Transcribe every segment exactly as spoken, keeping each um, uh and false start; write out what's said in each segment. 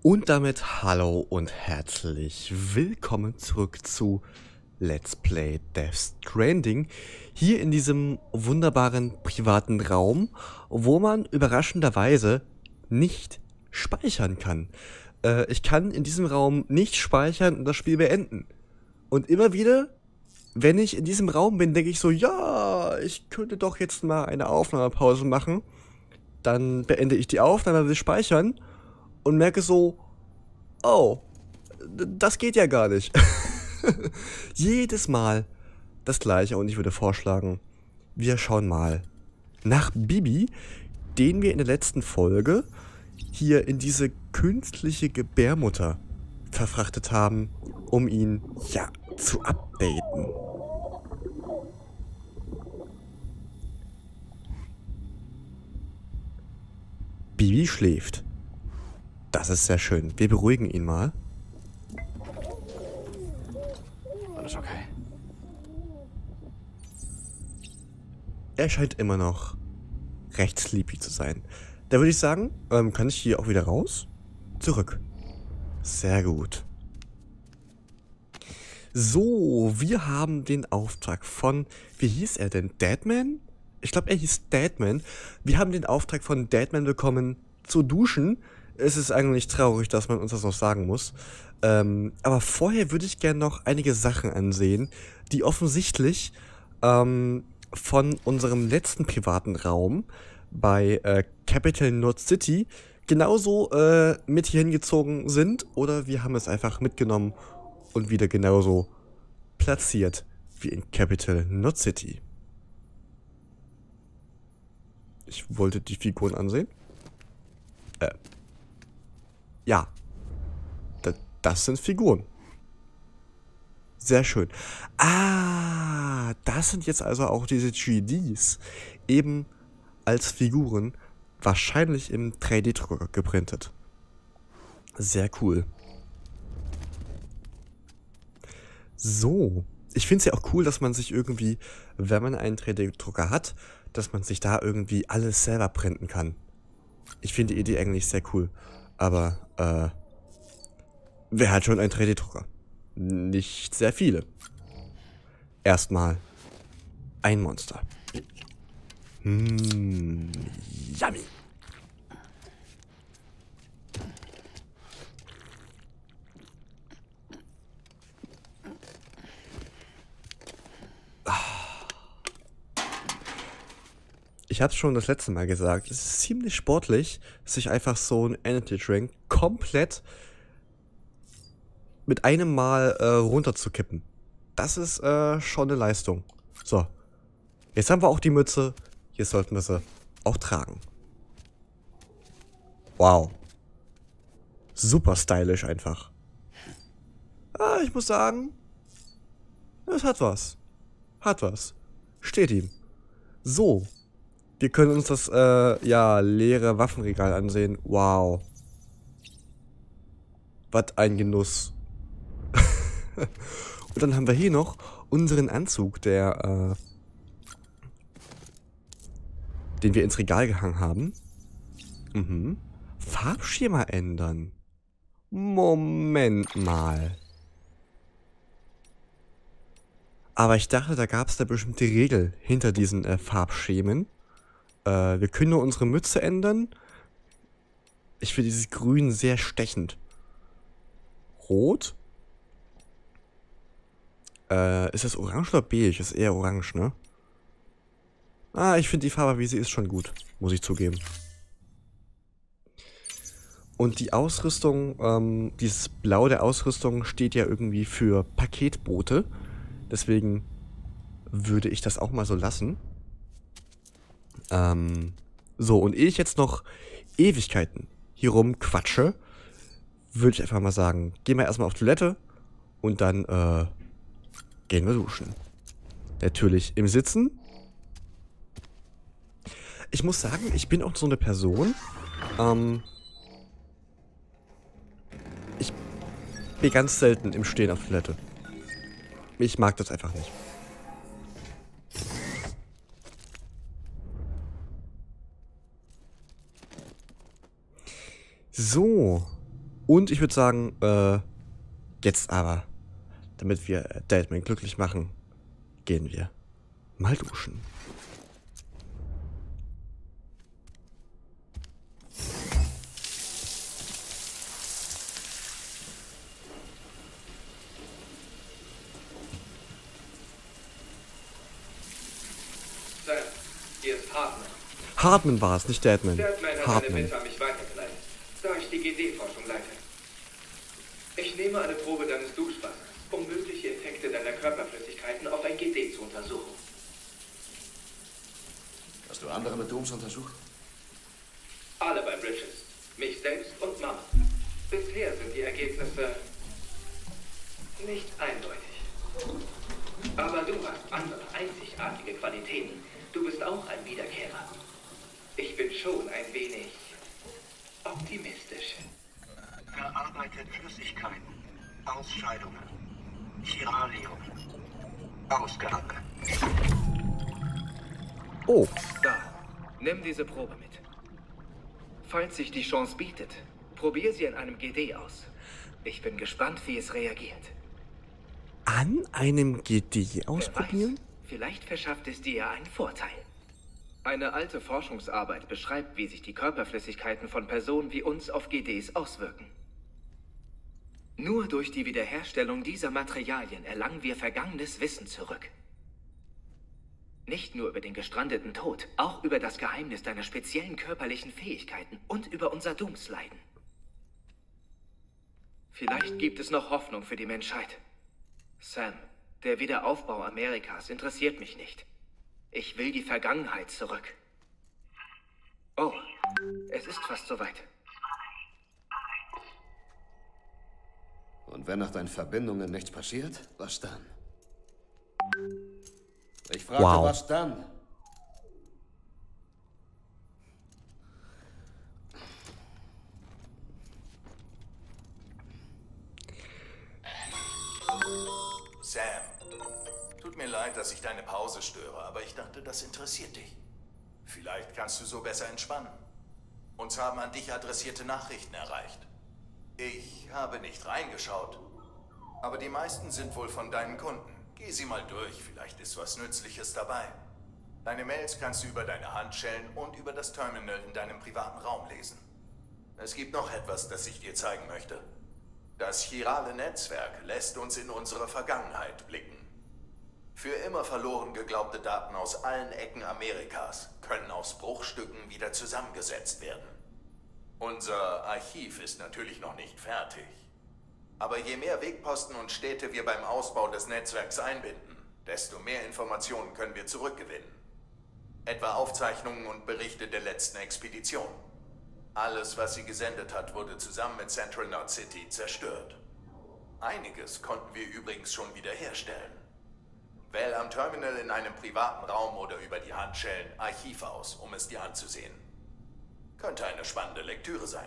Und damit hallo und herzlich willkommen zurück zu Let's Play Death Stranding. Hier in diesem wunderbaren privaten Raum, wo man überraschenderweise nicht speichern kann. Äh, ich kann in diesem Raum nicht speichern und das Spiel beenden. Und immer wieder, wenn ich in diesem Raum bin, denke ich so, ja, ich könnte doch jetzt mal eine Aufnahmepause machen. Dann beende ich die Aufnahme, will speichern und merke so, oh, das geht ja gar nicht. Jedes Mal das gleiche und ich würde vorschlagen, wir schauen mal nach Bibi, den wir in der letzten Folge hier in diese künstliche Gebärmutter verfrachtet haben, um ihn, ja, zu updaten. Bibi schläft. Das ist sehr schön. Wir beruhigen ihn mal. Alles okay. Er scheint immer noch recht sleepy zu sein. Da würde ich sagen, ähm, kann ich hier auch wieder raus? Zurück. Sehr gut. So, wir haben den Auftrag von, wie hieß er denn? Deadman? Ich glaube, er hieß Deadman. Wir haben den Auftrag von Deadman bekommen, zu duschen. Es ist eigentlich traurig, dass man uns das noch sagen muss. Ähm, aber vorher würde ich gerne noch einige Sachen ansehen, die offensichtlich ähm, von unserem letzten privaten Raum bei äh, Capital Knot City genauso äh, mit hier hingezogen sind. Oder wir haben es einfach mitgenommen und wieder genauso platziert wie in Capital Knot City. Ich wollte die Figuren ansehen. Äh. Ja. D- das sind Figuren. Sehr schön. Ah, das sind jetzt also auch diese G Ds. Eben als Figuren, wahrscheinlich im drei D-Drucker geprintet. Sehr cool. So. Ich finde es ja auch cool, dass man sich irgendwie, wenn man einen drei D-Drucker hat, dass man sich da irgendwie alles selber printen kann. Ich finde die Idee eigentlich sehr cool. Aber, äh, wer hat schon einen drei D-Drucker? Nicht sehr viele. Erstmal ein Monster. Mmh, yummy. Ich habe es schon das letzte Mal gesagt, es ist ziemlich sportlich, sich einfach so ein Energy Drink komplett mit einem Mal äh, runterzukippen. Das ist äh, schon eine Leistung. So, jetzt haben wir auch die Mütze, jetzt sollten wir sie auch tragen. Wow. Super stylisch einfach. Ah, ich muss sagen, es hat was. Hat was. Steht ihm. So. Wir können uns das, äh, ja, leere Waffenregal ansehen. Wow. Was ein Genuss. Und dann haben wir hier noch unseren Anzug, der, äh, den wir ins Regal gehangen haben. Mhm. Farbschema ändern. Moment mal. Aber ich dachte, da gab es eine bestimmte Regel hinter diesen äh, Farbschemen. Äh, wir können nur unsere Mütze ändern. Ich finde dieses Grün sehr stechend. Rot? Äh, ist das orange oder beige? Ist eher orange, ne? Ah, ich finde die Farbe, wie sie ist, schon gut. Muss ich zugeben. Und die Ausrüstung, ähm, dieses Blau der Ausrüstung steht ja irgendwie für Paketboote. Deswegen würde ich das auch mal so lassen. Ähm, so, und ehe ich jetzt noch Ewigkeiten hier rum quatsche, würde ich einfach mal sagen, gehen wir erstmal auf Toilette und dann äh, gehen wir duschen. Natürlich im Sitzen. Ich muss sagen, ich bin auch so eine Person, ähm, ich bin ganz selten im Stehen auf Toilette. Ich mag das einfach nicht. So. Und ich würde sagen, äh, jetzt aber, damit wir Deadman glücklich machen, gehen wir mal duschen. Sam, hier ist Hartman. Hartman war es, nicht Deadman. Deadman hat eine Hartman. Bitte an mich weitergeleitet, da ich die G D-Forschung leite. Ich nehme eine Probe deines Duschwassers, um mögliche Effekte deiner Körperflüssigkeiten auf ein G D zu untersuchen. Hast du andere mit Dooms untersucht? Alle bei Bridges, mich selbst und Mama. Bisher sind die Ergebnisse nicht eindeutig. Aber du hast andere, einzigartige Qualitäten. Du bist auch ein Wiederkehrer. Ich bin schon ein wenig optimistisch. Verarbeitet Flüssigkeiten, Ausscheidungen, Chiralium, Ausgabe. Oh, Da, nimm diese Probe mit. Falls sich die Chance bietet, probier sie an einem G D aus. Ich bin gespannt, wie es reagiert. an einem G D Wer ausprobieren? weiß, vielleicht verschafft es dir einen Vorteil. Eine alte Forschungsarbeit beschreibt, wie sich die Körperflüssigkeiten von Personen wie uns auf G Ds auswirken. Nur durch die Wiederherstellung dieser Materialien erlangen wir vergangenes Wissen zurück. Nicht nur über den gestrandeten Tod, auch über das Geheimnis deiner speziellen körperlichen Fähigkeiten und über unser Doomsleiden. Vielleicht gibt es noch Hoffnung für die Menschheit. Sam, der Wiederaufbau Amerikas interessiert mich nicht. Ich will die Vergangenheit zurück. Oh, es ist fast soweit. Und wenn nach deinen Verbindungen nichts passiert, was dann? Ich fragte, Wow. was dann? Sam, tut mir leid, dass ich deine Pause störe, aber ich dachte, das interessiert dich. Vielleicht kannst du so besser entspannen. Uns haben an dich adressierte Nachrichten erreicht. Ich habe nicht reingeschaut, aber die meisten sind wohl von deinen Kunden. Geh sie mal durch, vielleicht ist was Nützliches dabei. Deine Mails kannst du über deine Handschellen und über das Terminal in deinem privaten Raum lesen. Es gibt noch etwas, das ich dir zeigen möchte. Das chirale Netzwerk lässt uns in unsere Vergangenheit blicken. Für immer verloren geglaubte Daten aus allen Ecken Amerikas können aus Bruchstücken wieder zusammengesetzt werden. Unser Archiv ist natürlich noch nicht fertig. Aber je mehr Wegposten und Städte wir beim Ausbau des Netzwerks einbinden, desto mehr Informationen können wir zurückgewinnen. Etwa Aufzeichnungen und Berichte der letzten Expedition. Alles, was sie gesendet hat, wurde zusammen mit Central Knot City zerstört. Einiges konnten wir übrigens schon wiederherstellen. Wähl am Terminal in einem privaten Raum oder über die Handschellen Archiv aus, um es dir anzusehen. Könnte eine spannende Lektüre sein.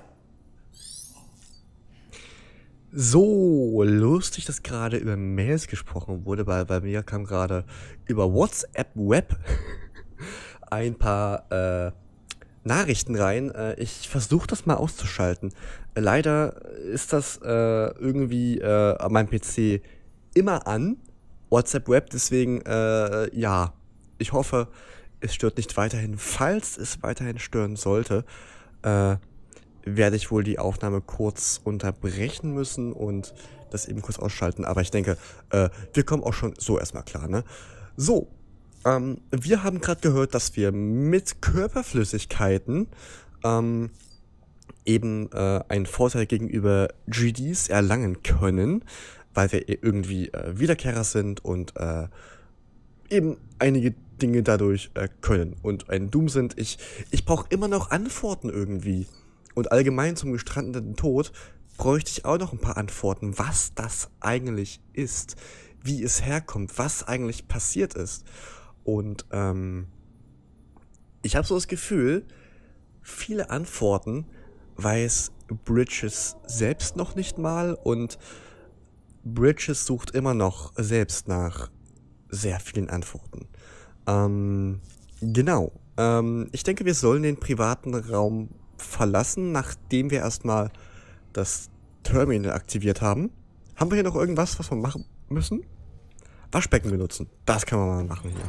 So lustig, dass gerade über Mails gesprochen wurde, weil bei mir kam gerade über WhatsApp Web ein paar äh, Nachrichten rein. Äh, ich versuche das mal auszuschalten. Äh, leider ist das äh, irgendwie äh, an meinem P C immer an, WhatsApp Web, deswegen äh, ja, ich hoffe, es stört nicht weiterhin. Falls es weiterhin stören sollte, äh, werde ich wohl die Aufnahme kurz unterbrechen müssen und das eben kurz ausschalten. Aber ich denke, äh, wir kommen auch schon so erstmal klar, ne? So, ähm, wir haben gerade gehört, dass wir mit Körperflüssigkeiten ähm, eben äh, einen Vorteil gegenüber G Ds erlangen können, weil wir irgendwie äh, Wiederkehrer sind und äh, eben einige Dinge dadurch äh, können und ein Doom sind. Ich, ich brauche immer noch Antworten irgendwie. Und allgemein zum gestrandeten Tod bräuchte ich auch noch ein paar Antworten, was das eigentlich ist, wie es herkommt, was eigentlich passiert ist. Und ähm, ich habe so das Gefühl, viele Antworten weiß Bridges selbst noch nicht mal und Bridges sucht immer noch selbst nach sehr vielen Antworten. Ähm, genau. Ähm, ich denke, wir sollen den privaten Raum verlassen, nachdem wir erstmal das Terminal aktiviert haben, haben wir hier noch irgendwas, was wir machen müssen? Waschbecken benutzen. Das können wir mal machen hier.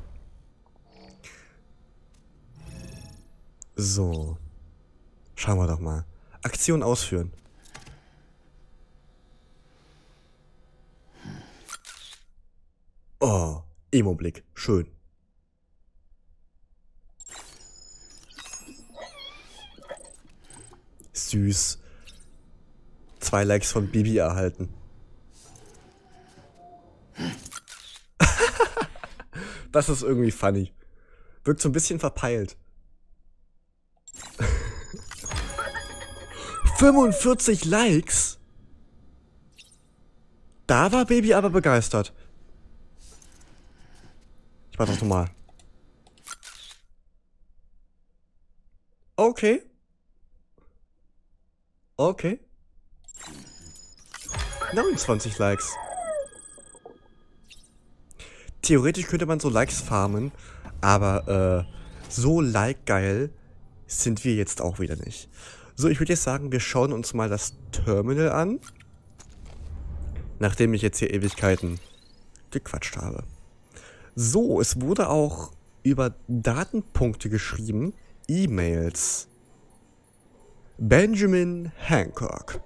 So. Schauen wir doch mal. Aktion ausführen. Oh, Emo-Blick. Schön. Süß. Zwei Likes von Bibi erhalten. Das ist irgendwie funny. Wirkt so ein bisschen verpeilt. fünfundvierzig Likes? Da war Baby aber begeistert. Ich mach das nochmal. Okay. Okay. neunundzwanzig Likes. Theoretisch könnte man so Likes farmen, aber äh, so like-geil sind wir jetzt auch wieder nicht. So, ich würde jetzt sagen, wir schauen uns mal das Terminal an. Nachdem ich jetzt hier Ewigkeiten gequatscht habe. So, es wurde auch über Datenpunkte geschrieben. E-Mails. Benjamin Hancock.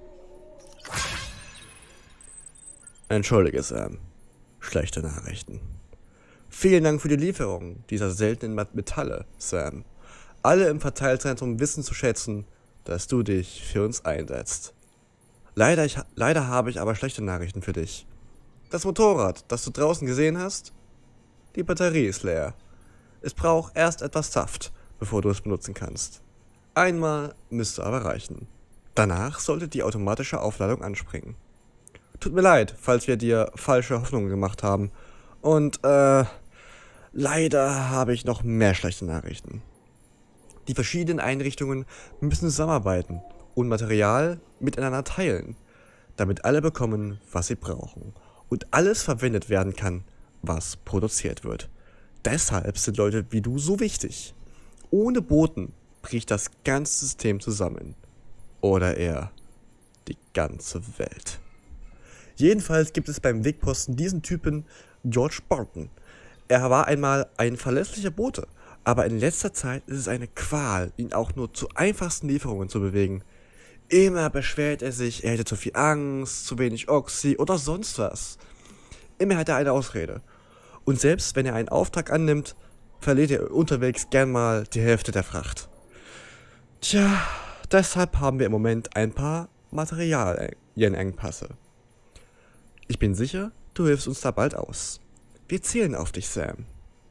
Entschuldige, Sam. Schlechte Nachrichten. Vielen Dank für die Lieferung dieser seltenen Metalle, Sam. Alle im Verteilzentrum wissen zu schätzen, dass du dich für uns einsetzt. Leider, ich, leider habe ich aber schlechte Nachrichten für dich. Das Motorrad, das du draußen gesehen hast, die Batterie ist leer. Es braucht erst etwas Saft, bevor du es benutzen kannst. Einmal müsste aber reichen. Danach sollte die automatische Aufladung anspringen. Tut mir leid, falls wir dir falsche Hoffnungen gemacht haben. Und, äh, leider habe ich noch mehr schlechte Nachrichten. Die verschiedenen Einrichtungen müssen zusammenarbeiten und Material miteinander teilen, damit alle bekommen, was sie brauchen und alles verwendet werden kann, was produziert wird. Deshalb sind Leute wie du so wichtig. Ohne Boten bricht das ganze System zusammen. Oder eher die ganze Welt. Jedenfalls gibt es beim Wegposten diesen Typen George Barton. Er war einmal ein verlässlicher Bote, aber in letzter Zeit ist es eine Qual, ihn auch nur zu einfachsten Lieferungen zu bewegen. Immer beschwert er sich, er hätte zu viel Angst, zu wenig Oxy oder sonst was. Immer hat er eine Ausrede. Und selbst wenn er einen Auftrag annimmt, verliert er unterwegs gern mal die Hälfte der Fracht. Tja, deshalb haben wir im Moment ein paar Materialengpässe. Ich bin sicher, du hilfst uns da bald aus. Wir zählen auf dich, Sam.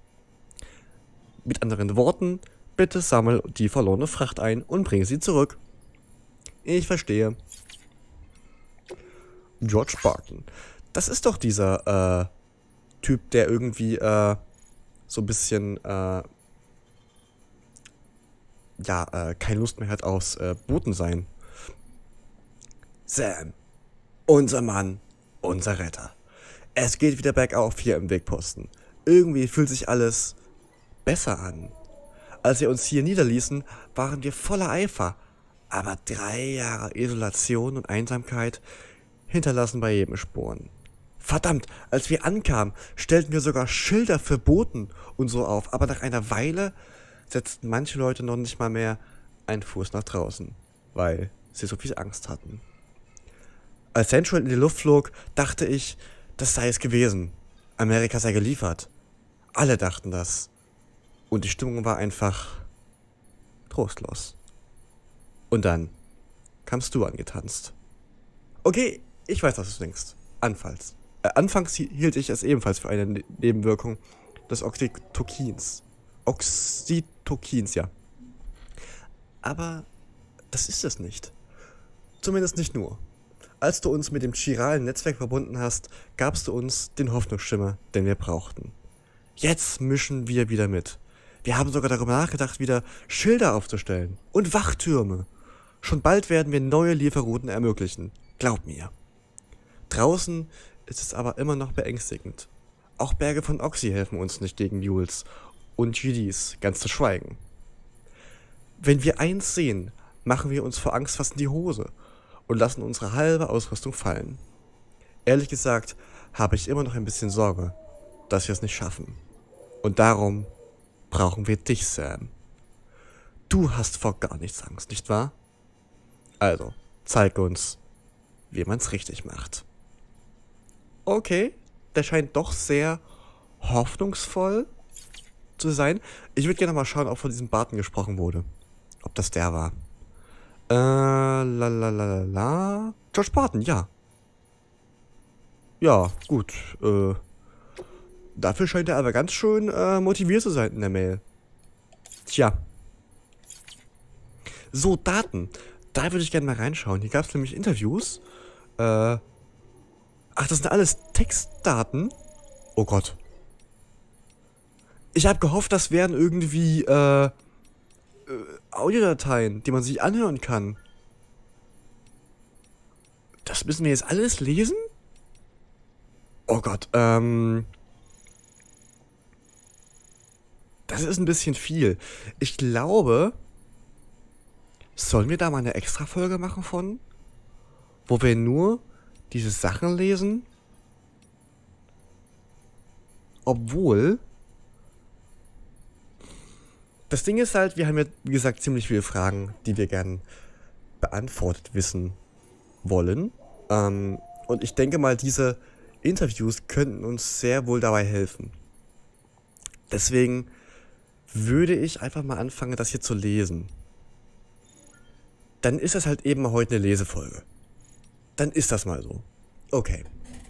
Mit anderen Worten, bitte sammel die verlorene Fracht ein und bring sie zurück. Ich verstehe. George Barton. Das ist doch dieser, äh, Typ, der irgendwie, äh, so ein bisschen, äh, ja, äh, keine Lust mehr hat aufs, äh, Boten sein. Sam. Unser Mann. Unser Retter. Es geht wieder bergauf hier im Wegposten. Irgendwie fühlt sich alles besser an. Als wir uns hier niederließen, waren wir voller Eifer. Aber drei Jahre Isolation und Einsamkeit hinterlassen bei jedem Spuren. Verdammt, als wir ankamen, stellten wir sogar Schilder für Boten und so auf. Aber nach einer Weile setzten manche Leute noch nicht mal mehr einen Fuß nach draußen, weil sie so viel Angst hatten. Als Central in die Luft flog, dachte ich, das sei es gewesen. Amerika sei geliefert. Alle dachten das. Und die Stimmung war einfach trostlos. Und dann kamst du angetanzt. Okay, ich weiß, was du denkst. Anfalls. Äh, anfangs hielt ich es ebenfalls für eine ne Nebenwirkung des Oxytokins. Oxytokins, ja. Aber das ist es nicht. Zumindest nicht nur. Als du uns mit dem chiralen Netzwerk verbunden hast, gabst du uns den Hoffnungsschimmer, den wir brauchten. Jetzt mischen wir wieder mit. Wir haben sogar darüber nachgedacht, wieder Schilder aufzustellen und Wachtürme. Schon bald werden wir neue Lieferrouten ermöglichen. Glaub mir. Draußen ist es aber immer noch beängstigend. Auch Berge von Oxy helfen uns nicht gegen Mules und G Ds, ganz zu schweigen. Wenn wir eins sehen, machen wir uns vor Angst fast in die Hose. und lassen unsere halbe Ausrüstung fallen. Ehrlich gesagt habe ich immer noch ein bisschen Sorge, dass wir es nicht schaffen. Und darum brauchen wir dich, Sam. Du hast vor gar nichts Angst, nicht wahr? Also, zeig uns, wie man es richtig macht. Okay, der scheint doch sehr hoffnungsvoll zu sein. Ich würde gerne mal schauen, ob von diesem Barton gesprochen wurde. Ob das der war. Äh, la la la la la. George Barton, ja. Ja, gut. Äh, dafür scheint er aber ganz schön äh, motiviert zu sein in der Mail. Tja. So, Daten. Da würde ich gerne mal reinschauen. Hier gab es nämlich Interviews. Äh, ach, das sind alles Textdaten? Oh Gott. Ich habe gehofft, das wären irgendwie äh, äh, Audiodateien, die man sich anhören kann. Das müssen wir jetzt alles lesen? Oh Gott, ähm... das ist ein bisschen viel. Ich glaube... Sollen wir da mal eine Extra-Folge machen von? Wo wir nur diese Sachen lesen? Obwohl... Das Ding ist halt, wir haben ja, wie gesagt, ziemlich viele Fragen, die wir gern beantwortet wissen wollen. Ähm, und ich denke mal, diese Interviews könnten uns sehr wohl dabei helfen. Deswegen würde ich einfach mal anfangen, das hier zu lesen. Dann ist das halt eben heute eine Lesefolge. Dann ist das mal so. Okay.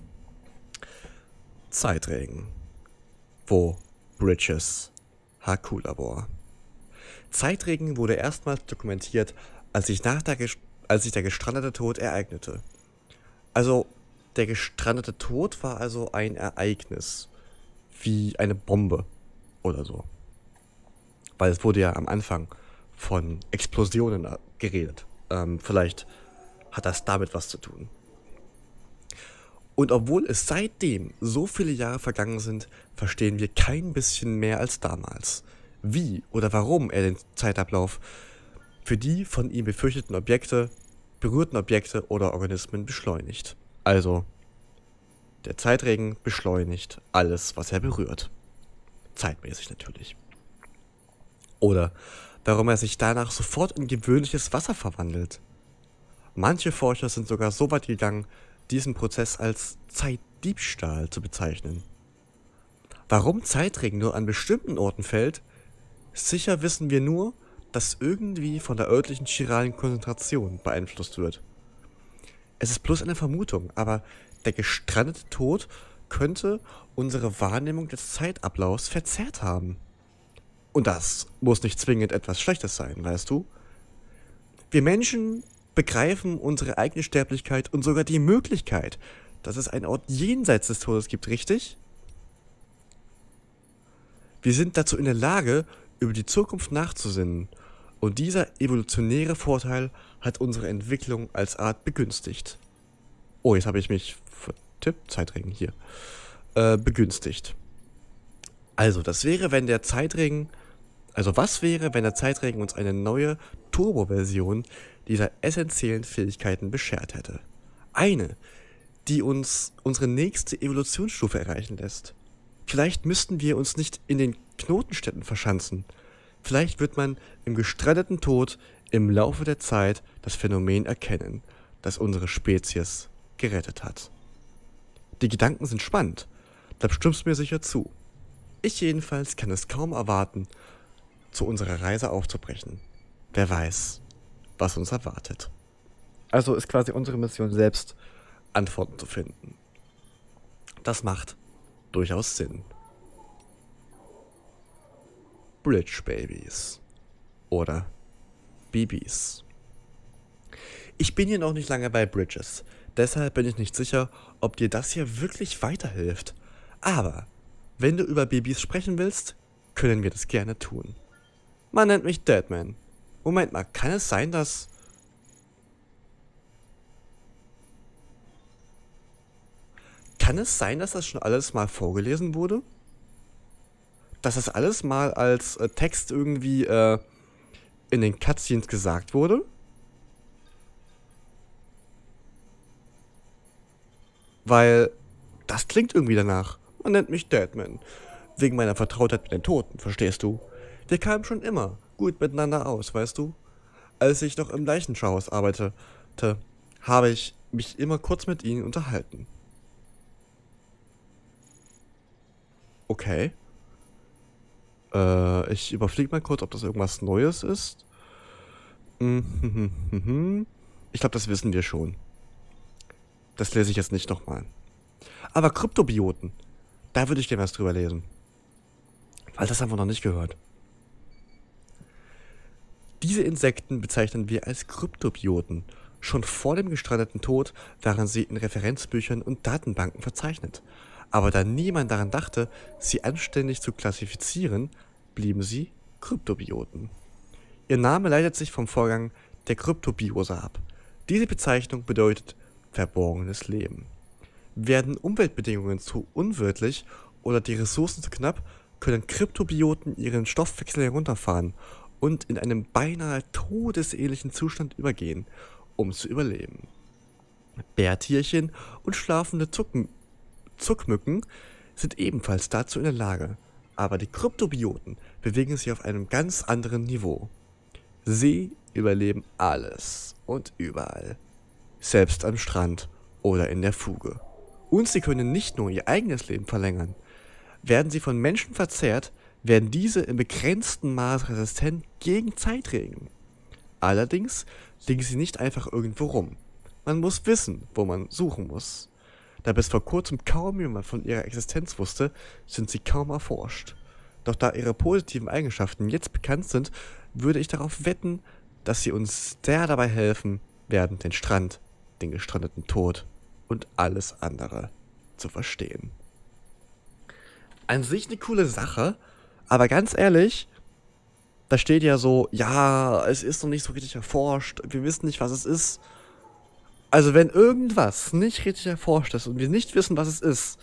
Zeitregen. Wo? Bridges. H Q-Labor. Zeitregen wurde erstmals dokumentiert, als sich, nach der als sich der gestrandete Tod ereignete. Also, der gestrandete Tod war also ein Ereignis. Wie eine Bombe oder so. Weil es wurde ja am Anfang von Explosionen geredet. Ähm, vielleicht hat das damit was zu tun. Und obwohl es seitdem so viele Jahre vergangen sind, verstehen wir kein bisschen mehr als damals, wie oder warum er den Zeitablauf für die von ihm befürchteten Objekte, berührten Objekte oder Organismen beschleunigt. Also, der Zeitregen beschleunigt alles, was er berührt. Zeitmäßig natürlich. Oder warum er sich danach sofort in gewöhnliches Wasser verwandelt. Manche Forscher sind sogar so weit gegangen, diesen Prozess als Zeitdiebstahl zu bezeichnen. Warum Zeitregen nur an bestimmten Orten fällt? Sicher wissen wir nur, dass irgendwie von der örtlichen chiralen Konzentration beeinflusst wird. Es ist bloß eine Vermutung, aber der gestrandete Tod könnte unsere Wahrnehmung des Zeitablaufs verzerrt haben. Und das muss nicht zwingend etwas Schlechtes sein, weißt du? Wir Menschen begreifen unsere eigene Sterblichkeit und sogar die Möglichkeit, dass es einen Ort jenseits des Todes gibt, richtig? Wir sind dazu in der Lage, über die Zukunft nachzusinnen, und dieser evolutionäre Vorteil hat unsere Entwicklung als Art begünstigt. Oh, jetzt habe ich mich vertippt, Zeitregen hier, äh, begünstigt. Also, das wäre, wenn der Zeitregen, also was wäre, wenn der Zeitregen uns eine neue Turbo-Version dieser essentiellen Fähigkeiten beschert hätte? Eine, die uns unsere nächste Evolutionsstufe erreichen lässt. Vielleicht müssten wir uns nicht in den Knotenstädten verschanzen. Vielleicht wird man im gestrandeten Tod im Laufe der Zeit das Phänomen erkennen, das unsere Spezies gerettet hat. Die Gedanken sind spannend, da stimmst du mir sicher zu. Ich jedenfalls kann es kaum erwarten, zu unserer Reise aufzubrechen. Wer weiß, was uns erwartet. Also ist quasi unsere Mission selbst, Antworten zu finden. Das macht durchaus Sinn. Bridge Babies. Oder B Bs. Ich bin hier noch nicht lange bei Bridges, deshalb bin ich nicht sicher, ob dir das hier wirklich weiterhilft. Aber wenn du über B Bs sprechen willst, können wir das gerne tun. Man nennt mich Deadman. Moment mal, kann es sein, dass... Kann es sein, dass das schon alles mal vorgelesen wurde? Dass das alles mal als äh, Text irgendwie äh, in den Cutscenes gesagt wurde? Weil das klingt irgendwie danach. Man nennt mich Deadman. Wegen meiner Vertrautheit mit den Toten, verstehst du? Wir kamen schon immer gut miteinander aus, weißt du? Als ich noch im Leichenschauhaus arbeitete, habe ich mich immer kurz mit ihnen unterhalten. Okay. Äh, ich überfliege mal kurz, ob das irgendwas Neues ist. Ich glaube, das wissen wir schon. Das lese ich jetzt nicht nochmal. Aber Kryptobioten, da würde ich gerne was drüber lesen. Weil das haben wir noch nicht gehört. Diese Insekten bezeichnen wir als Kryptobioten. Schon vor dem gestrandeten Tod waren sie in Referenzbüchern und Datenbanken verzeichnet. Aber da niemand daran dachte, sie anständig zu klassifizieren, blieben sie Kryptobioten. Ihr Name leitet sich vom Vorgang der Kryptobiose ab. Diese Bezeichnung bedeutet verborgenes Leben. Werden Umweltbedingungen zu unwirtlich oder die Ressourcen zu knapp, können Kryptobioten ihren Stoffwechsel herunterfahren und in einem beinahe todesähnlichen Zustand übergehen, um zu überleben. Bärtierchen und schlafende Zucken, Zuckmücken sind ebenfalls dazu in der Lage, aber die Kryptobioten bewegen sich auf einem ganz anderen Niveau. Sie überleben alles und überall, selbst am Strand oder in der Fuge. Und sie können nicht nur ihr eigenes Leben verlängern. Werden sie von Menschen verzehrt, werden diese in begrenztem Maß resistent gegen Zeitregen. Allerdings liegen sie nicht einfach irgendwo rum. Man muss wissen, wo man suchen muss. Da bis vor kurzem kaum jemand von ihrer Existenz wusste, sind sie kaum erforscht. Doch da ihre positiven Eigenschaften jetzt bekannt sind, würde ich darauf wetten, dass sie uns sehr dabei helfen werden, den Strand, den gestrandeten Tod und alles andere zu verstehen. An sich eine coole Sache, aber ganz ehrlich, da steht ja so, ja, es ist noch nicht so richtig erforscht, wir wissen nicht, was es ist. Also wenn irgendwas nicht richtig erforscht ist und wir nicht wissen, was es ist,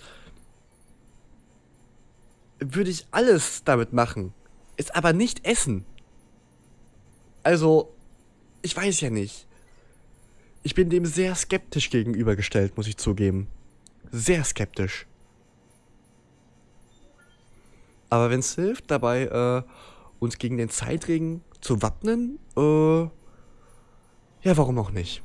würde ich alles damit machen, es aber nicht essen. Also, ich weiß ja nicht. Ich bin dem sehr skeptisch gegenübergestellt, muss ich zugeben. Sehr skeptisch. Aber wenn es hilft, dabei äh, uns gegen den Zeitregen zu wappnen, äh, ja, warum auch nicht?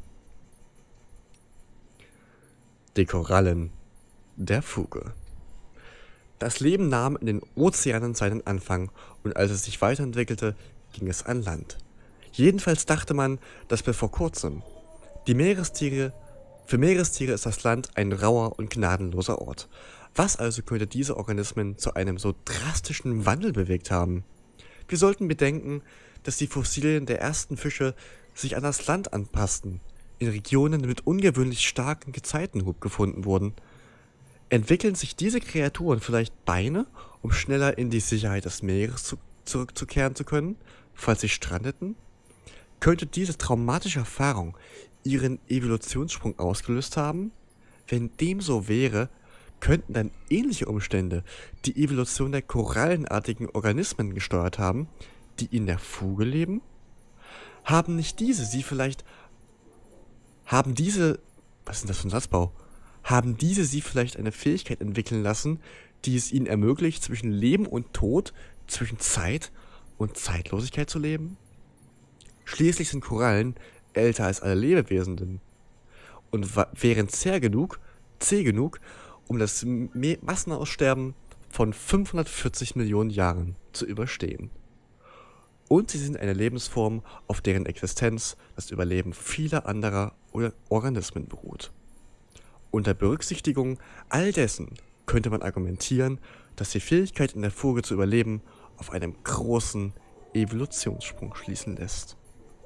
Die Korallen der Fuge. Das Leben nahm in den Ozeanen seinen Anfang und als es sich weiterentwickelte, ging es an Land. Jedenfalls dachte man, dass bis vor kurzem die Meerestiere, für Meerestiere ist das Land ein rauer und gnadenloser Ort. Was also könnte diese Organismen zu einem so drastischen Wandel bewegt haben? Wir sollten bedenken, dass die Fossilien der ersten Fische sich an das Land anpassten, in Regionen mit ungewöhnlich starkem Gezeitenhub gefunden wurden. Entwickeln sich diese Kreaturen vielleicht Beine, um schneller in die Sicherheit des Meeres zu, zurückzukehren zu können, falls sie strandeten? Könnte diese traumatische Erfahrung ihren Evolutionssprung ausgelöst haben? Wenn dem so wäre, könnten dann ähnliche Umstände die Evolution der korallenartigen Organismen gesteuert haben, die in der Fuge leben? Haben nicht diese sie vielleicht... Haben diese... Was ist denn das für ein Satzbau? Haben diese sie vielleicht eine Fähigkeit entwickeln lassen, die es ihnen ermöglicht, zwischen Leben und Tod, zwischen Zeit und Zeitlosigkeit zu leben? Schließlich sind Korallen älter als alle Lebewesen und wären zäh genug, zäh genug, um das Me- Massenaussterben von fünfhundertvierzig Millionen Jahren zu überstehen. Und sie sind eine Lebensform, auf deren Existenz das Überleben vieler anderer Organismen beruht. Unter Berücksichtigung all dessen könnte man argumentieren, dass die Fähigkeit in der Fuge zu überleben auf einem großen Evolutionssprung schließen lässt.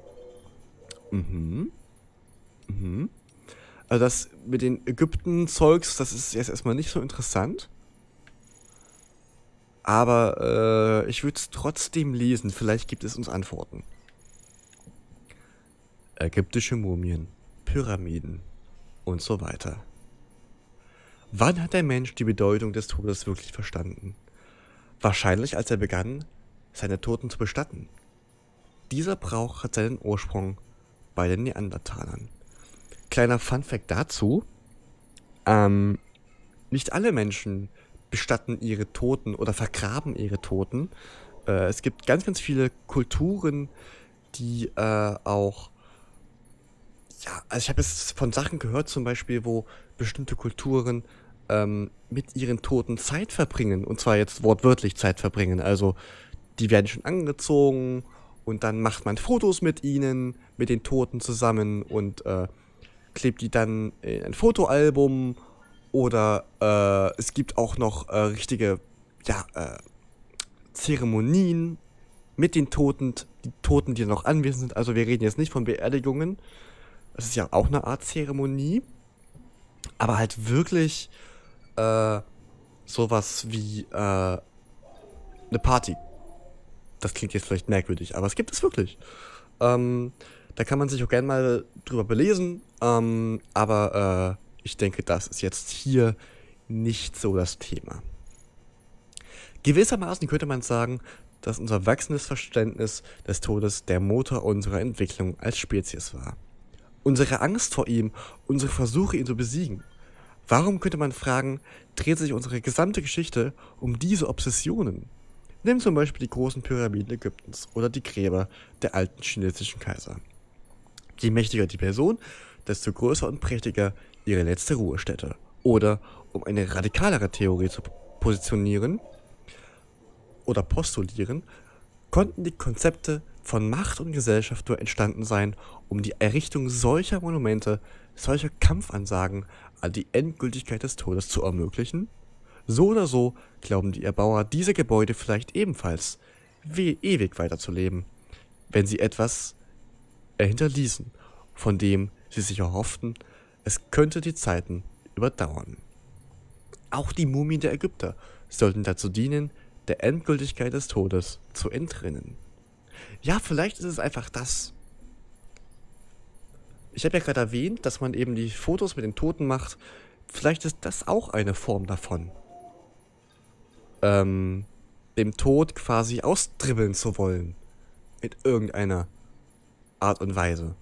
Mhm. Mhm. Also das mit den Ägypten-Zeugs, das ist jetzt erstmal nicht so interessant. Aber äh, ich würde es trotzdem lesen, vielleicht gibt es uns Antworten. Ägyptische Mumien, Pyramiden und so weiter. Wann hat der Mensch die Bedeutung des Todes wirklich verstanden? Wahrscheinlich, als er begann, seine Toten zu bestatten. Dieser Brauch hat seinen Ursprung bei den Neandertalern. Kleiner Funfact dazu: Ähm, nicht alle Menschen bestatten ihre Toten oder vergraben ihre Toten. Äh, es gibt ganz, ganz viele Kulturen, die äh, auch, ja, also ich habe jetzt von Sachen gehört, zum Beispiel, wo bestimmte Kulturen ähm, mit ihren Toten Zeit verbringen. Und zwar jetzt wortwörtlich Zeit verbringen. Also die werden schon angezogen und dann macht man Fotos mit ihnen, mit den Toten zusammen und äh, klebt die dann in ein Fotoalbum. Oder äh, es gibt auch noch äh, richtige, ja, äh, Zeremonien mit den Toten, die Toten, die noch anwesend sind. Also wir reden jetzt nicht von Beerdigungen. Das ist ja auch eine Art Zeremonie. Aber halt wirklich äh, sowas wie äh, eine Party. Das klingt jetzt vielleicht merkwürdig, aber es gibt es wirklich. Ähm, da kann man sich auch gerne mal drüber belesen. Ähm, aber äh, ich denke, das ist jetzt hier nicht so das Thema. Gewissermaßen könnte man sagen, dass unser wachsendes Verständnis des Todes der Motor unserer Entwicklung als Spezies war. Unsere Angst vor ihm, unsere Versuche, ihn zu besiegen. Warum, könnte man fragen, dreht sich unsere gesamte Geschichte um diese Obsessionen? Nimm zum Beispiel die großen Pyramiden Ägyptens oder die Gräber der alten chinesischen Kaiser. Je mächtiger die Person, desto größer und prächtiger ihre letzte Ruhestätte. Oder, um eine radikalere Theorie zu positionieren oder postulieren, konnten die Konzepte von Macht und Gesellschaft nur entstanden sein, um die Errichtung solcher Monumente, solcher Kampfansagen an die Endgültigkeit des Todes zu ermöglichen? So oder so glauben die Erbauer dieser Gebäude vielleicht ebenfalls wie ewig weiterzuleben, wenn sie etwas hinterließen, von dem sie sich erhofften, es könnte die Zeiten überdauern. Auch die Mumien der Ägypter sollten dazu dienen, der Endgültigkeit des Todes zu entrinnen. Ja, vielleicht ist es einfach das. Ich habe ja gerade erwähnt, dass man eben die Fotos mit den Toten macht. Vielleicht ist das auch eine Form davon. Ähm, dem Tod quasi austribbeln zu wollen. Mit irgendeiner Art und Weise.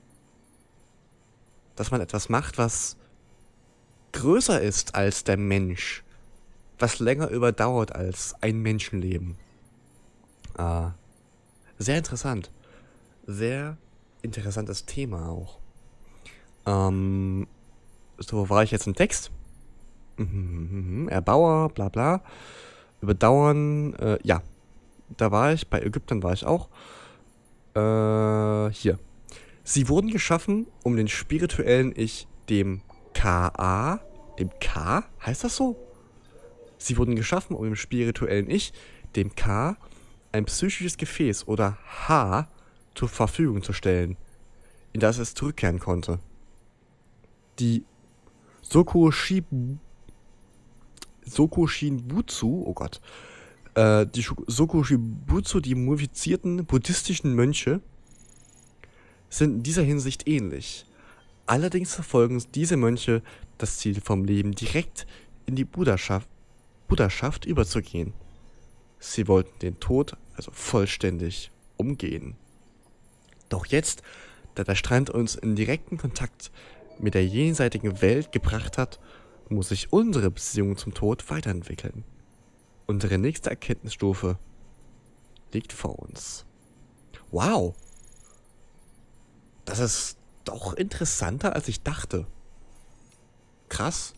Dass man etwas macht, was größer ist als der Mensch. Was länger überdauert als ein Menschenleben. Ah, sehr interessant. Sehr interessantes Thema auch. Ähm, so, wo war ich jetzt im Text? Mhm, Erbauer, bla bla. Überdauern, äh, ja. Da war ich, bei Ägyptern war ich auch. Äh, hier. Sie wurden geschaffen, um den spirituellen Ich, dem K A, dem K, heißt das so? Sie wurden geschaffen, um dem spirituellen Ich, dem K, ein psychisches Gefäß oder H zur Verfügung zu stellen, in das es zurückkehren konnte. Die Sokushibu, Sokushinbutsu, oh Gott, äh, die Sokushinbutsu, die mumifizierten buddhistischen Mönche, sind in dieser Hinsicht ähnlich. Allerdings verfolgen diese Mönche das Ziel vom Leben direkt in die Buddhaschaft, Buddhaschaft überzugehen. Sie wollten den Tod also vollständig umgehen. Doch jetzt, da der Strand uns in direkten Kontakt mit der jenseitigen Welt gebracht hat, muss sich unsere Beziehung zum Tod weiterentwickeln. Unsere nächste Erkenntnisstufe liegt vor uns. Wow! Das ist doch interessanter, als ich dachte. Krass.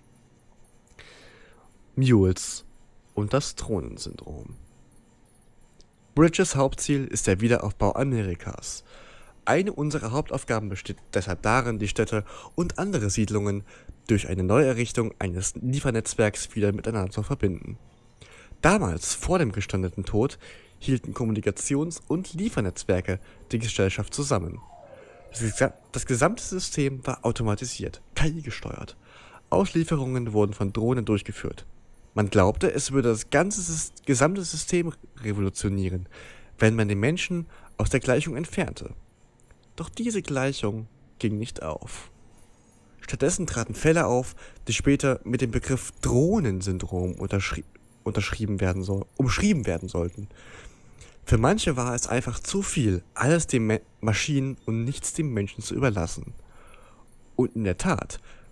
Mules und das Thronensyndrom. Bridges Hauptziel ist der Wiederaufbau Amerikas. Eine unserer Hauptaufgaben besteht deshalb darin, die Städte und andere Siedlungen durch eine Neuerrichtung eines Liefernetzwerks wieder miteinander zu verbinden. Damals, vor dem gestandenen Tod, hielten Kommunikations- und Liefernetzwerke die Gesellschaft zusammen. Das gesamte System war automatisiert, K I gesteuert. Auslieferungen wurden von Drohnen durchgeführt. Man glaubte, es würde das ganze gesamte System revolutionieren, wenn man den Menschen aus der Gleichung entfernte. Doch diese Gleichung ging nicht auf. Stattdessen traten Fälle auf, die später mit dem Begriff Drohnensyndrom unterschri- unterschrieben werden soll, umschrieben werden sollten. Für manche war es einfach zu viel, alles den Ma- Maschinen und nichts dem Menschen zu überlassen. Und in der Tat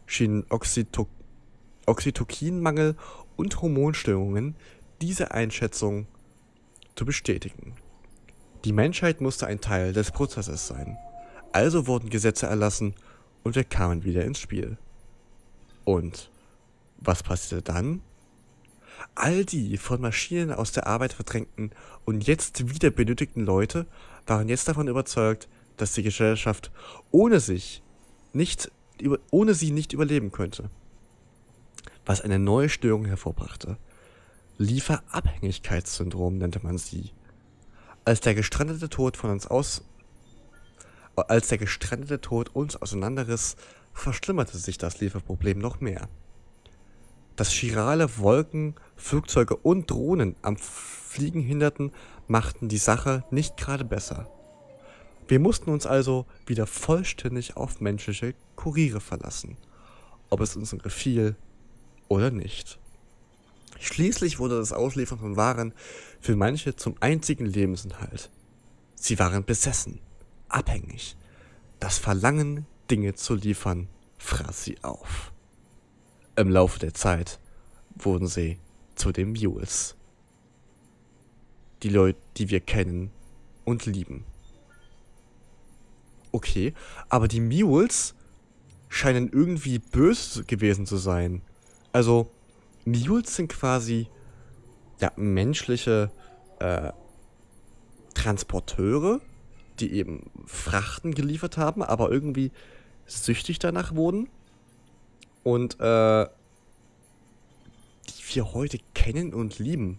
schienen Oxyto Oxytocinmangel und Hormonstörungen diese Einschätzung zu bestätigen. Die Menschheit musste ein Teil des Prozesses sein. Also wurden Gesetze erlassen und wir kamen wieder ins Spiel. Und was passierte dann? All die von Maschinen aus der Arbeit verdrängten und jetzt wieder benötigten Leute waren jetzt davon überzeugt, dass die Gesellschaft ohne sich nicht, ohne sie nicht überleben könnte. Was eine neue Störung hervorbrachte. Lieferabhängigkeitssyndrom nannte man sie. Als der gestrandete Tod von uns aus, als der gestrandete Tod uns auseinanderriss, verschlimmerte sich das Lieferproblem noch mehr. Dass chirale Wolken, Flugzeuge und Drohnen am Fliegen hinderten, machten die Sache nicht gerade besser. Wir mussten uns also wieder vollständig auf menschliche Kuriere verlassen, ob es uns gefiel oder nicht. Schließlich wurde das Ausliefern von Waren für manche zum einzigen Lebensinhalt. Sie waren besessen, abhängig. Das Verlangen, Dinge zu liefern, fraß sie auf. Im Laufe der Zeit wurden sie zu den Mules. Die Leute, die wir kennen und lieben. Okay, aber die Mules scheinen irgendwie böse gewesen zu sein. Also, Mules sind quasi ja, menschliche äh, Transporteure, die eben Frachten geliefert haben, aber irgendwie süchtig danach wurden. Und äh, die wir heute kennen und lieben.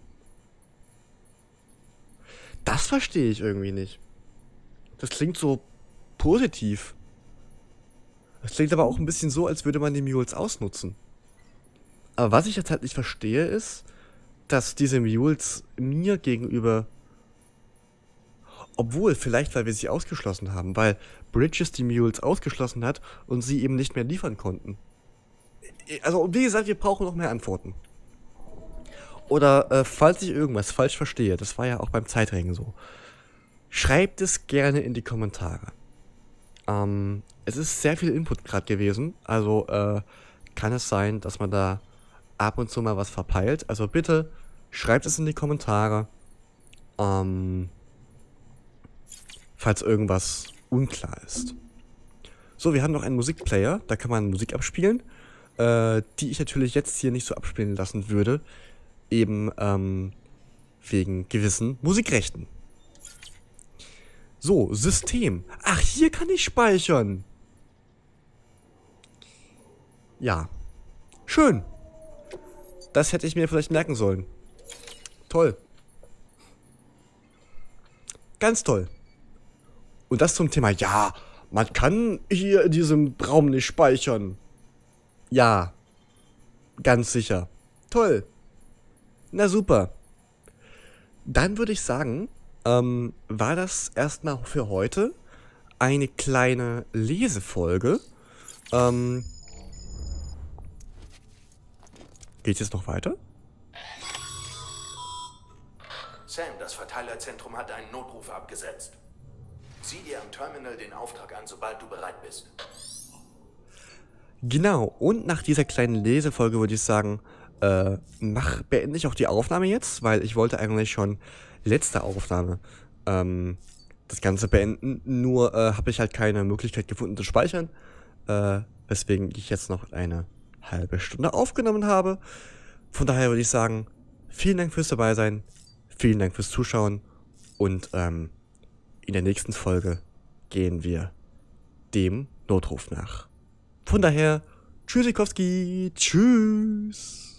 Das verstehe ich irgendwie nicht. Das klingt so positiv. Das klingt aber auch ein bisschen so, als würde man die Mules ausnutzen. Aber was ich jetzt halt nicht verstehe, ist, dass diese Mules mir gegenüber, obwohl, vielleicht weil wir sie ausgeschlossen haben, weil Bridges die Mules ausgeschlossen hat und sie eben nicht mehr liefern konnten. Also, wie gesagt, wir brauchen noch mehr Antworten. Oder, äh, falls ich irgendwas falsch verstehe, das war ja auch beim Zeitringen so, schreibt es gerne in die Kommentare. Ähm, es ist sehr viel Input gerade gewesen, also, äh, kann es sein, dass man da ab und zu mal was verpeilt. Also bitte, schreibt es in die Kommentare, ähm, falls irgendwas unklar ist. So, wir haben noch einen Musikplayer, da kann man Musik abspielen, äh, die ich natürlich jetzt hier nicht so abspielen lassen würde, eben ähm, wegen gewissen Musikrechten. So, System. Ach, hier kann ich speichern. Ja. Schön. Das hätte ich mir vielleicht merken sollen. Toll. Ganz toll. Und das zum Thema, ja, man kann hier in diesem Raum nicht speichern. Ja. Ganz sicher. Toll. Na super. Dann würde ich sagen, ähm, war das erstmal für heute eine kleine Lesefolge. Ähm, Geht's jetzt noch weiter? Sam, das Verteilerzentrum hat einen Notruf abgesetzt. Sieh dir am Terminal den Auftrag an, sobald du bereit bist. Genau, und nach dieser kleinen Lesefolge würde ich sagen, äh, mach, beende ich auch die Aufnahme jetzt, weil ich wollte eigentlich schon letzte Aufnahme ähm, das Ganze beenden, nur äh, habe ich halt keine Möglichkeit gefunden zu speichern, äh, weswegen ich jetzt noch eine halbe Stunde aufgenommen habe. Von daher würde ich sagen, vielen Dank fürs dabei sein, vielen Dank fürs Zuschauen und ähm, in der nächsten Folge gehen wir dem Notruf nach. Von daher, Tschüssikowski, tschüss.